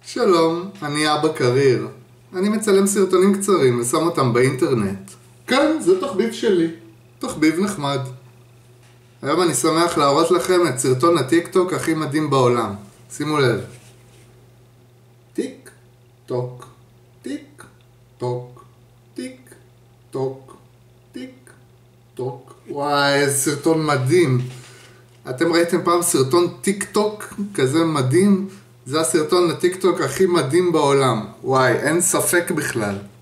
שלום, אני אבא קריר. אני מצלם סרטונים קצרים ושם אותם באינטרנט. כן, זה תחביב שלי. תחביב נחמד. היום אני שמח להראות לכם את סרטון הטיק טוק הכי מדהים בעולם. שימו לב. טיק טוק, טיק טוק, טיק טוק, טיק טוק. וואי, איזה סרטון מדהים. אתם ראיתם פעם סרטון טיק טוק כזה מדהים? זה הסרטון הטיק טוק הכי מדהים בעולם. וואי, אין ספק בכלל.